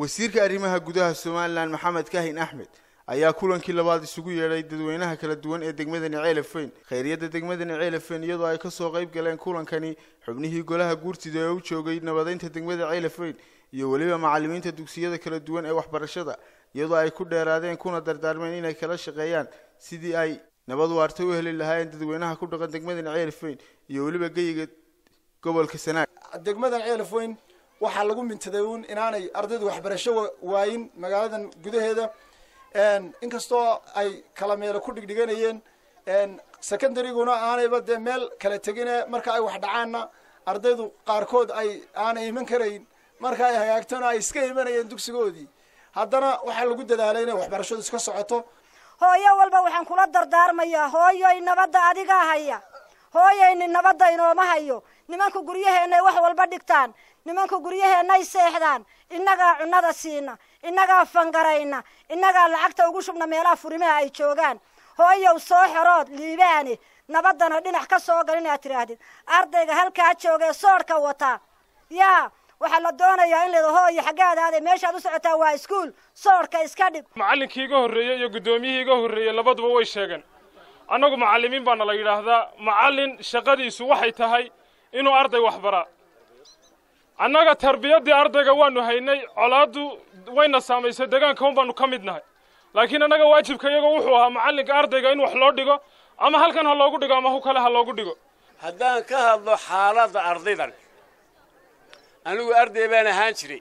wasiirka arrimaha gudaha Soomaaliland Maxamed Kaahin Axmed ayaa kulankii labaad isugu yeeray dadweynaha kala duwan ee degmada Ceelafweyn khayriyada degmada Ceelafweyn iyadoo ay ka soo qayb galeen kulankani xubnihii golaha guurtida ee u joogay nabadeynta degmada Ceelafweyn iyo waliba macallimiinta dugsiyada kala duwan ee waxbarashada iyadoo ay ku dheeraadeen kuna dardaarmeen inay kala shaqeeyaan sidii ay nabad waarta u heli lahaayeen dadweynaha ku dhaqan degmada Ceelafweyn iyo waliba geyiga gobolka Sanaag degmada Ceelafweyn waxa lagu mintaday inaanay ardaydu waxbarasho waayin magaaladan gudaheeda inkastoo ay kala meel ku dhigdhiganayeen secondaryguna aanayba de meel kala tagine marka ay wax dhacaana ardaydu qaarkood ay aan iman karayn marka ay hagaagtana ay iska imanayeen dugsigoodii haddana waxa lagu dadaalay inay waxbarashadu iska socoto hooyo walba waxaan kula dardaarmayaa hooyo nabadda adiga haya hooyo nabadda inooma hayo nimanku guryaheena wax walba dhigtaan nimanku guryaheena ay seexdaan inaga cunada siina inaga fangarayna inaga lacagta ugu shubna meelaha furimaha ay joogaan hooyo soo xirood liibaani nabadana dhinac ka soo galin aad tiraahdid ardayga halka joogay soorka wata yaa waxa la doonayaa in la hooyo xagaadaade meesha aad u socotaa waa iskuul soorka iska dhig macallinkayga horeeyay iyo gudoomiyayga horeeyay labaduba way sheegan anagu macallimiin baan la yiraahdaa macallin shaqadiisu waxay tahay inuu arday wax bara annaga tarbiyadii ardayga waanu haynay colaadu wayna saameysay deegaanka baanu ka midnahay laakiin anaga waajibkayaga wuxuu ahaa macallinka ardayga in wax loo dhigo ama halkan ha loogu dhigo ama kale ha loogu dhigo haddaan ka hadlo xaaladda ardaydan anigu arday baan ahaan jiray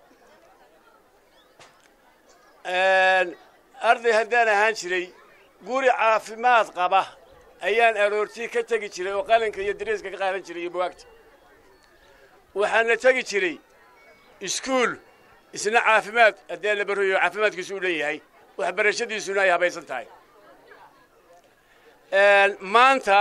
arday haddaan ahaan jiray guri caafimaad qaba ayaan aroortii ka tagi jiray oo qalinka iyo dariiska ka qaadan jiray iyo buugta waxaan tagi jiray iskuul isna caafimaad haddii la barayo caafimaadkiisu u leeyahay waxbarashadiisuna ay habaysan tahay maanta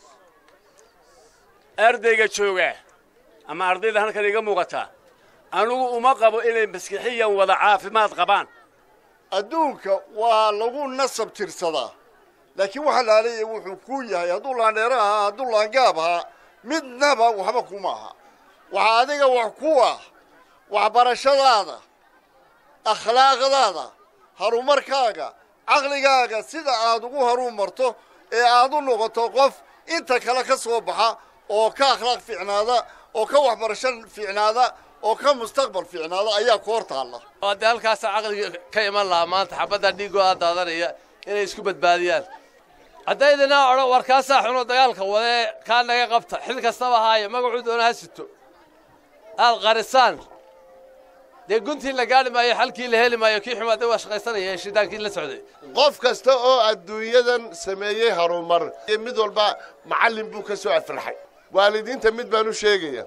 ardayga jooga ama ardayda halkan iga muuqata anigu uma qabo inay maskixiyan wada caafimaad qabaan adduunka waa lagu nasab tirsadaa laakiin waxa la leeyahay wuxuu ku yahay hadduu laandheero ahaa hadduu laangaab ahaa midnaba waxba kuma aha waxa adiga wax ku ah waxbarashadaada akhlaaqdaada horumarkaaga caqligaaga sida aad ugu horumarto ee aad u noqoto qof inta kale ka soo baxa oo ka akhlaaq fiicnaada oo ka waxbarasho fiicnaada oo ka mustaqbal fiicnaada ayaa ku hortaala hadda halkaas caqliga ka iman laha maanta xabada dhiigooda daadanaya inay isku badbaadiyaan haddayna oran warkaasa xuno dagaalka wade ka naga qabta xil kastaba haaye magacu doona hasito al qarisaan de guntii la gaari maayo halkii la heli maayo kii xumaad waa shaqaysanaya shidaankii la socday qof kasta oo adduunyadan sameeyay horumar mid walba macallin buu ka soo afraxay waalidiinta mid baan u sheegaya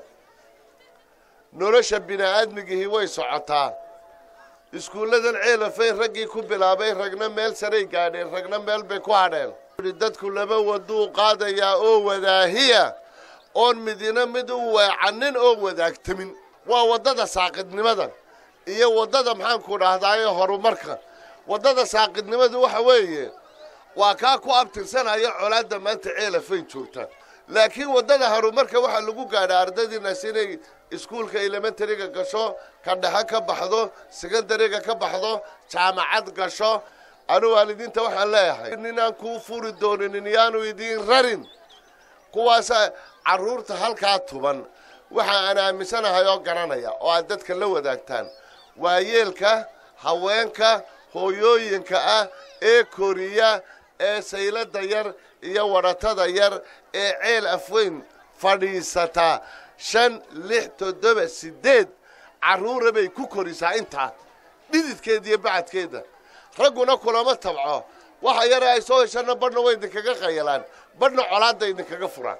nolosha bini'aadmiga way socotaa iskuuladan Ceelafweyn raggii ku bilaabay ragna meel sare gaadhay ragna meel bay ku hadheen dadku laba wado qaadaya oo wadaahiya oon midina mid u waacanin oo wadaagtamin waa wadada saaqidnimada iyo wadada maxaan ku dhahdaayo horumarka wadada saaqidnimadu waxa weeye waa ka ku abtirsanaya colaadda maanta Ceelafweyn joogta laakiin wadada horumarka waxa lagu gaadhay ardaydiina sinay iskuulka elementaryga gasho ka dhaxa ka baxdo secondaryga ka baxdo jaamacad gasho anu waalidiinta waxaan leeyahay inaan ku furi doonin yaanu idin rarin kuwaas caruurta halka tuban waxa aan aaminsanahay oo garanaya oo aad dadka la wadaagtaan waayeelka haweenka hooyooyinka ah ee koriya ee saylada yar iyo waratada yar ee Ceelafweyn fadhiisata 5 6 7 8 caruur bay ku korisaa inta dhididkeeda iyo bacadkeeda raguna kulama tabco waxa yar ay soo heshana badna way idinkaga qayalaan badna colaada idinkaga furaan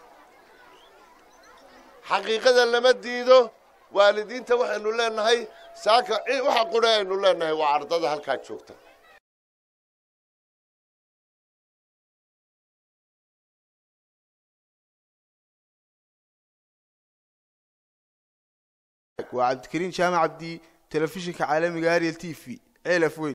xaqiiqada lama diido waalidiinta waxaanu leenahay saaka waxa quraaynu leenahay waa ardada halka joogta وعبد الكريم شامع عبدي تلفزيون عالمي Ariel TV Ceelafweyn